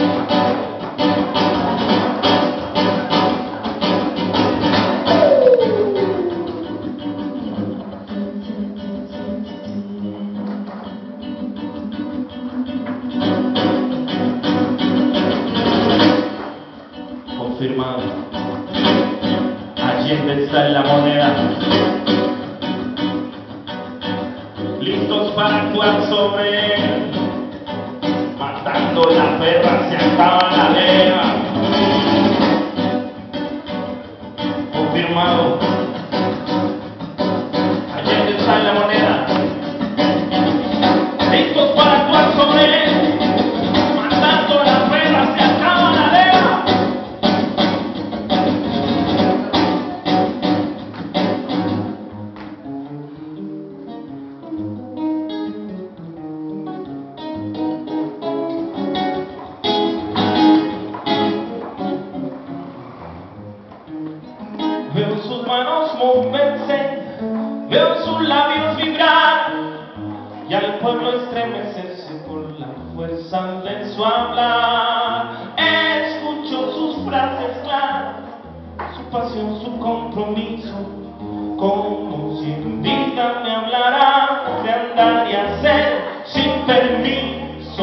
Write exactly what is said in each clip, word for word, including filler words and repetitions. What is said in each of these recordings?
Confirmado. Allende está en la moneda. Listos para actuar sobre él. Matando la perra se acaba la leva. Confirmado. Allende está en la moneda. Listos para actuar sobre él. Matando la perra se acaba la leva. Veo sus manos moverse, veo sus labios vibrar, y al pueblo estremecerse por la fuerza de su hablar. Escucho sus frases claras, su pasión, su compromiso, como si un día me hablara de andar y hacer sin permiso.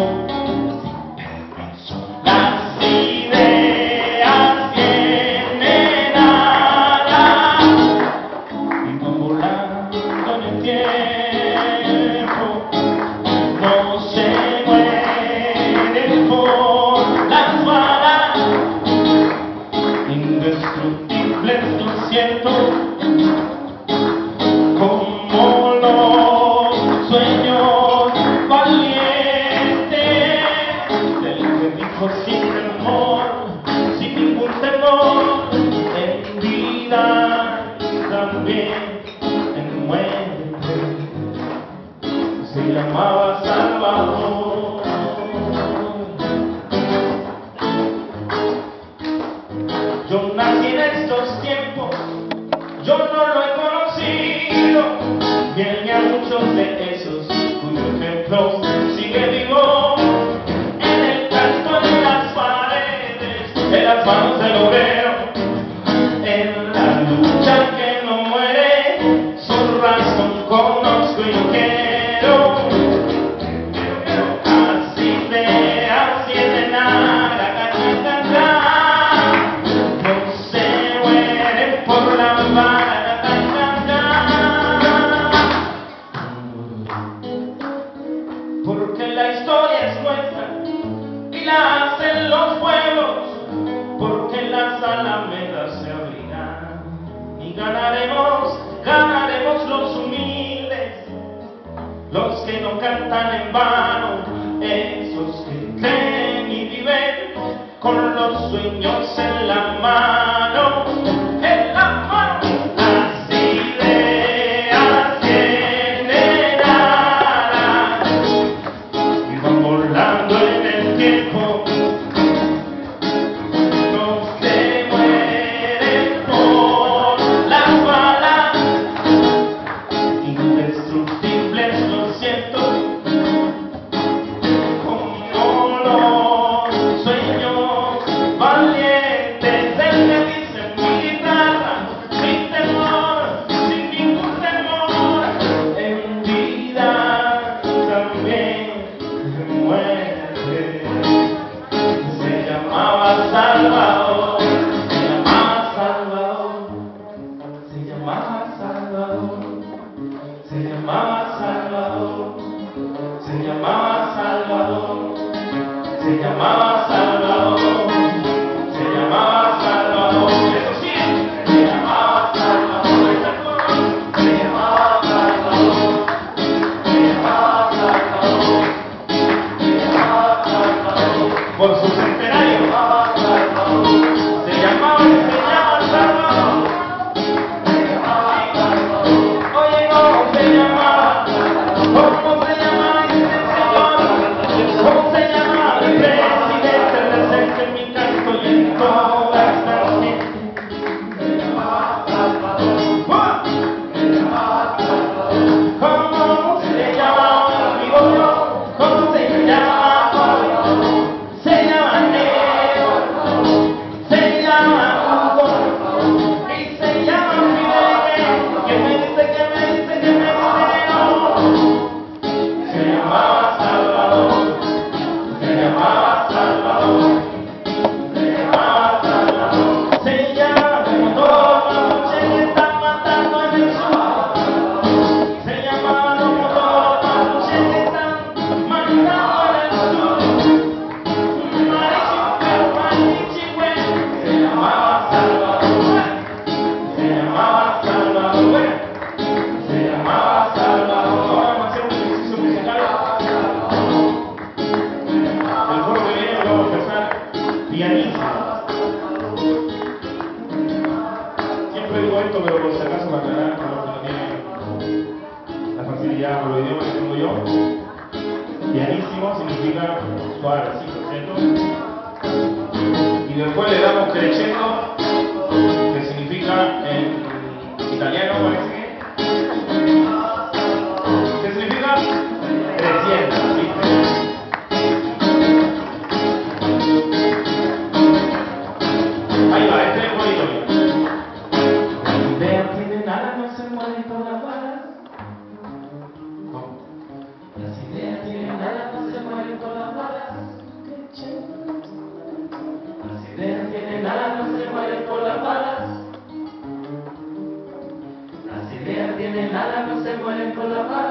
Indestructibles, lo siento, como los sueños valientes del que dijo sin temor, sin ningún temor, en vida y también en muerte. Se llamaba Salvador. Yo nací en estos tiempos, yo no lo he conocido, bien ni a muchos de esos cuyo ejemplo sigue vivo en el canto de las paredes, en las manos del obrero, en la lucha que no muere, su razón conozco y no quiero, así de, así de nada. Porque la historia es nuestra y la hacen los pueblos, porque las alamedas se abrirán y ganaremos, ganaremos los humildes, los que no cantan en vano, esos que creen y viven con los sueños en la mano, en la mano. Salvador, se llamaba Salvador, se llamaba Salvador, se llamaba Salvador, se llamaba Salvador, se llamaba Salvador, se llamaba Salvador, eso sí, se llamaba Salvador, se llamaba Salvador, se llamaba Salvador, se llamaba Salvador, por su centenario. Se llamaba, se llama Salvador. Se llamaba Salvador. Oye, ¿cómo se llamaba? ¿Cómo se llamaba ese señor? ¿Cómo se llamaba el presidente presente en mi canto y en toda esta gente? Se llamaba Salvador. Se llamaba Salvador. ¿Cómo se llamaba? Digo yo, ¿cómo se llamaba? Se llama pianísimo. Siempre digo esto, pero por si acaso para aclarar para los que no tienen la facilidad con los idiomas que tengo yo. Pianísimo significa suave, así, perfecto. Y después le damos crescendo, que significa en italiano, parece que. ¿Qué significa? Creciendo, ¿viste? Ahí va, este es bonito, mira. Las ideas tienen alas, no se mueven por las balas. ¿Cómo? Las ideas tienen alas, no se mueven por las balas. Las ideas tienen alas, no se mueven por las balas. Las ideas tienen alas, no se mueven por las balas.